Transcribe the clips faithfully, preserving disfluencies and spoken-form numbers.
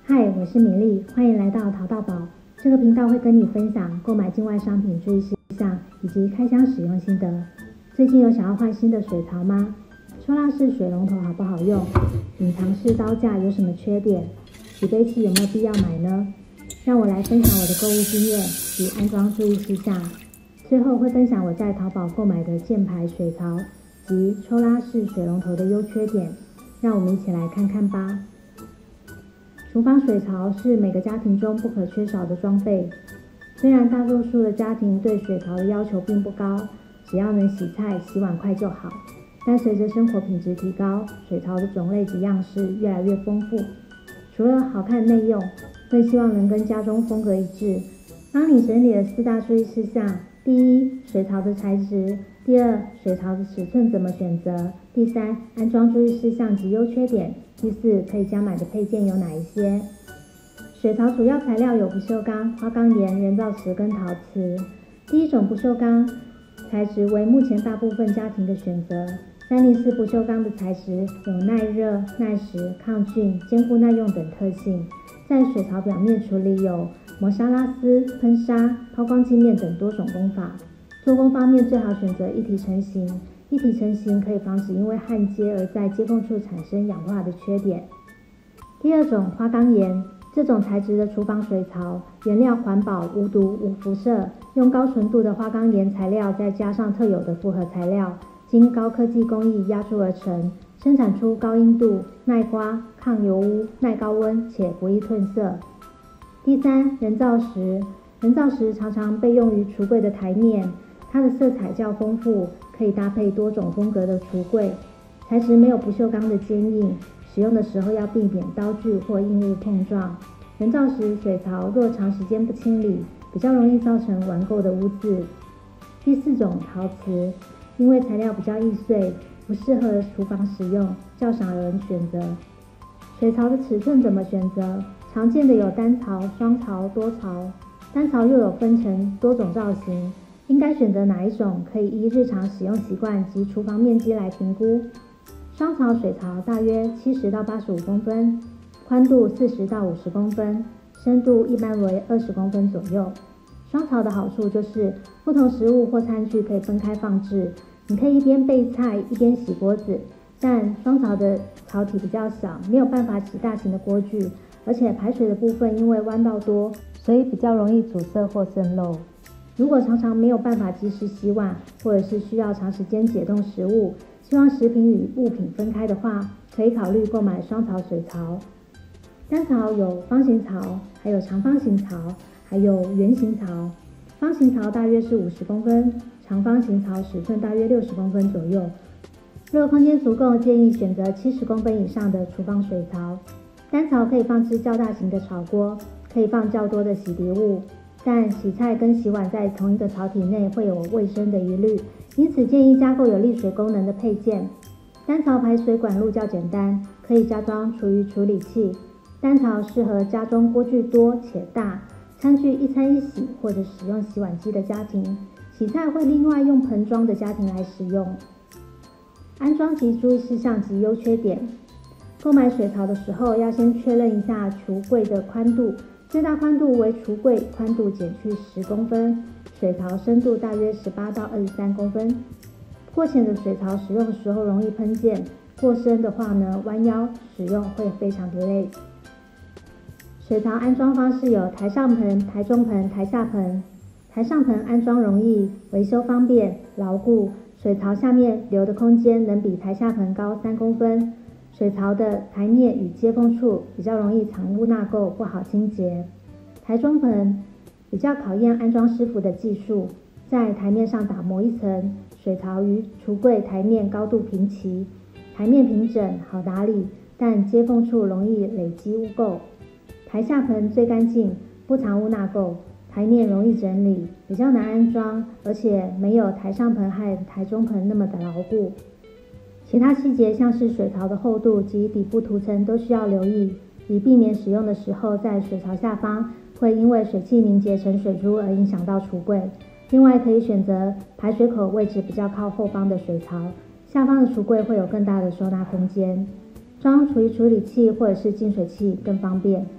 嗨，我是米粒，欢迎来到淘到宝。这个频道会跟你分享购买境外商品注意事项以及开箱使用心得。最近有想要换新的水槽吗？抽拉式水龙头好不好用？隐藏式刀架有什么缺点？洗杯器有没有必要买呢？让我来分享我的购物经验及安装注意事项。最后会分享我在淘宝购买的箭牌水槽及抽拉式水龙头的优缺点，让我们一起来看看吧。厨房水槽是每个家庭中不可缺少的装备。虽然大多数的家庭对水槽的要求并不高，只要能洗菜、洗碗筷就好。但随着生活品质提高，水槽的种类及样式越来越丰富。除了好看内用，更希望能跟家中风格一致。帮你整理了四大注意事项：第一，水槽的材质；第二，水槽的尺寸怎么选择；第三，安装注意事项及优缺点；第四，可以加买的配件有哪一些？水槽主要材料有不锈钢、花岗岩、人造瓷跟陶瓷。第一种不锈钢材质为目前大部分家庭的选择。三零四不锈钢的材质有耐热、耐蚀、抗菌、坚固耐用等特性，在水槽表面处理有磨砂拉丝、喷砂、抛光镜面等多种工法。做工方面最好选择一体成型，一体成型可以防止因为焊接而在接缝处产生氧化的缺点。第二种花岗岩，这种材质的厨房水槽原料环保、无毒、无辐射，用高纯度的花岗岩材料再加上特有的复合材料，经高科技工艺压铸而成，生产出高硬度、耐刮、抗油污、耐高温且不易褪色。第三，人造石。人造石常常被用于橱柜的台面，它的色彩较丰富，可以搭配多种风格的橱柜。材质没有不锈钢的坚硬，使用的时候要避免刀具或硬物碰撞。人造石水槽若长时间不清理，比较容易造成顽垢的污渍。第四种，陶瓷。因为材料比较易碎，不适合厨房使用，较少有人选择。水槽的尺寸怎么选择？常见的有单槽、双槽、多槽。单槽又有分成多种造型，应该选择哪一种，可以依日常使用习惯及厨房面积来评估。双槽水槽大约七十到八十五公分，宽度四十到五十公分，深度一般为二十公分左右。双槽的好处就是不同食物或餐具可以分开放置，你可以一边备菜一边洗锅子，但双槽的槽体比较小，没有办法洗大型的锅具，而且排水的部分因为弯道多，所以比较容易阻塞或渗漏。如果常常没有办法及时洗碗，或者是需要长时间解冻食物，希望食品与物品分开的话，可以考虑购买双槽水槽。单槽有方形槽，还有长方形槽，还有圆形槽。方形槽大约是五十公分，长方形槽尺寸大约六十公分左右。若空间足够，建议选择七十公分以上的厨房水槽。单槽可以放置较大型的炒锅，可以放较多的洗涤物，但洗菜跟洗碗在同一个槽体内会有卫生的疑虑，因此建议加购有沥水功能的配件。单槽排水管路较简单，可以加装厨余处理器。单槽适合家中锅具多且大，餐具一餐一洗或者使用洗碗机的家庭，洗菜会另外用盆装的家庭来使用。安装及注意事项及优缺点。购买水槽的时候要先确认一下橱柜的宽度，最大宽度为橱柜宽度减去十公分，水槽深度大约十八到二十三公分。过浅的水槽使用的时候容易喷溅，过深的话呢，弯腰使用会非常的累。水槽安装方式有台上盆、台中盆、台下盆。台上盆安装容易，维修方便，牢固。水槽下面留的空间能比台下盆高三公分。水槽的台面与接缝处比较容易藏污纳垢，不好清洁。台中盆比较考验安装师傅的技术，在台面上打磨一层，水槽与橱柜台面高度平齐，台面平整好打理，但接缝处容易累积污垢。台下盆最干净，不藏污纳垢，台面容易整理，比较难安装，而且没有台上盆和台中盆那么的牢固。其他细节像是水槽的厚度及底部涂层都需要留意，以避免使用的时候在水槽下方会因为水汽凝结成水珠而影响到橱柜。另外可以选择排水口位置比较靠后方的水槽，下方的橱柜会有更大的收纳空间。装厨余处理器或者是净水器更方便。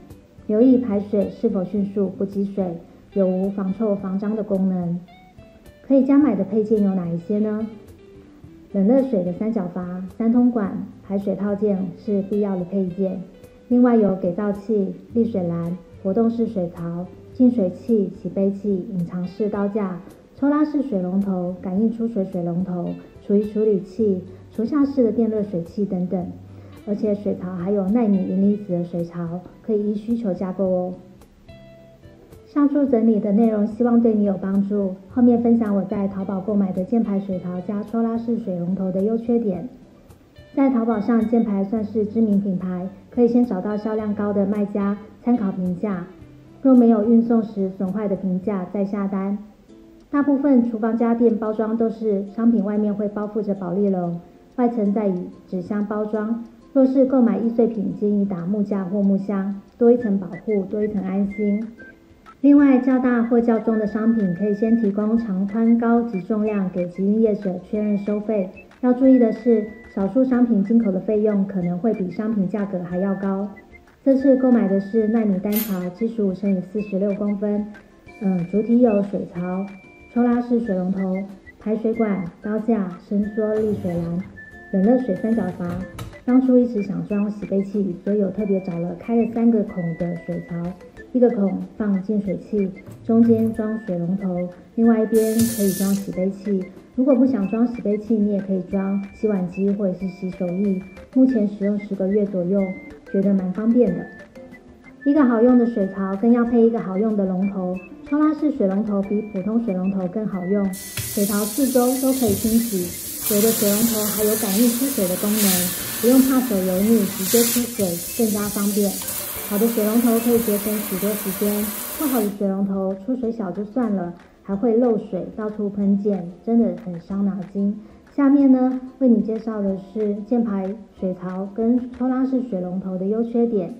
留意排水是否迅速，不积水，有无防臭防脏的功能。可以加买的配件有哪一些呢？冷热水的三角阀、三通管、排水套件是必要的配件。另外有给皂器、沥水篮、活动式水槽、净水器、洗杯器、隐藏式刀架、抽拉式水龙头、感应出水水龙头、厨余处理器、厨下式的电热水器等等。而且水槽还有奈米银离子的水槽，可以依需求加购哦。上述整理的内容希望对你有帮助。后面分享我在淘宝购买的箭牌水槽加抽拉式水龙头的优缺点。在淘宝上，箭牌算是知名品牌，可以先找到销量高的卖家参考评价。若没有运送时损坏的评价，再下单。大部分厨房家电包装都是商品外面会包覆着保丽龙，外层再以纸箱包装。若是购买易碎品，建议打木架或木箱，多一层保护，多一层安心。另外，较大或较重的商品可以先提供长宽高及重量给集运业者确认收费。要注意的是，少数商品进口的费用可能会比商品价格还要高。这次购买的是奈米单槽七十五乘以四十六公分，嗯，主体有水槽、抽拉式水龙头、排水管、刀架、伸缩沥水篮、冷热水三角阀。当初一直想装洗杯器，所以有特别找了开了三个孔的水槽，一个孔放净水器，中间装水龙头，另外一边可以装洗杯器。如果不想装洗杯器，你也可以装洗碗机或者是洗手液。目前使用十个月左右，觉得蛮方便的。一个好用的水槽更要配一个好用的龙头，抽拉式水龙头比普通水龙头更好用，水槽四周都可以清洗。有的水龙头还有感应出水的功能，不用怕手油腻，直接出水更加方便。好的水龙头可以节省许多时间，不好的水龙头出水小就算了，还会漏水到处喷溅，真的很伤脑筋。下面呢，为你介绍的是箭牌水槽跟抽拉式水龙头的优缺点。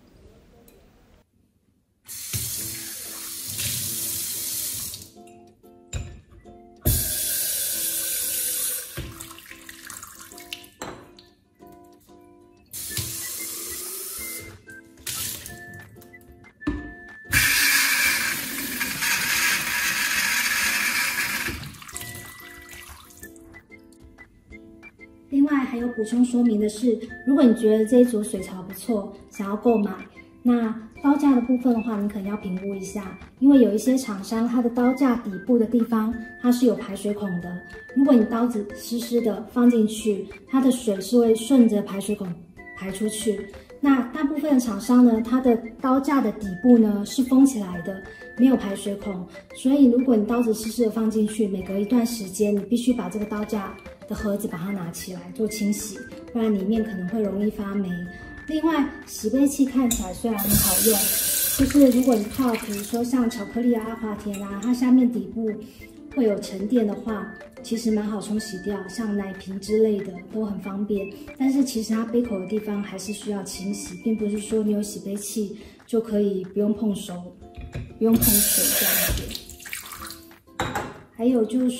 另外还有补充说明的是，如果你觉得这一组水槽不错，想要购买，那刀架的部分的话，你可能要评估一下，因为有一些厂商它的刀架底部的地方它是有排水孔的，如果你刀子湿湿的放进去，它的水是会顺着排水孔排出去。那大部分的厂商呢，它的刀架的底部呢是封起来的，没有排水孔，所以如果你刀子湿湿的放进去，每隔一段时间你必须把这个刀架的盒子把它拿起来做清洗，不然里面可能会容易发霉。另外，洗杯器看起来虽然很好用，就是如果你泡，比如说像巧克力啊、阿华田啊，它下面底部会有沉淀的话，其实蛮好冲洗掉，像奶瓶之类的都很方便。但是其实它杯口的地方还是需要清洗，并不是说你有洗杯器就可以不用碰手、不用碰水这样子。还有就是，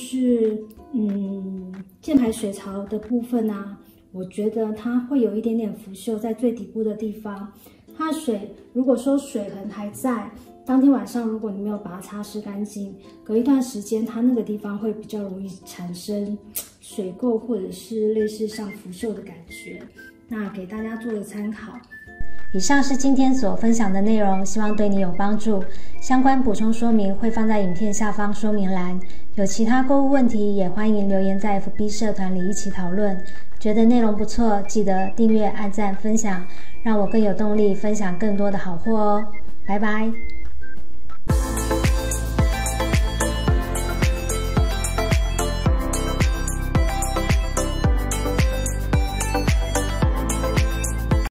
嗯，箭牌水槽的部分啊，我觉得它会有一点点腐锈在最底部的地方。它的水如果说水痕还在，当天晚上如果你没有把它擦拭干净，隔一段时间它那个地方会比较容易产生水垢或者是类似像腐锈的感觉。那给大家做个参考。 以上是今天所分享的内容，希望对你有帮助。相关补充说明会放在影片下方说明栏。有其他购物问题，也欢迎留言在 F B 社团里一起讨论。觉得内容不错，记得订阅、按赞、分享，让我更有动力分享更多的好货哦。拜拜。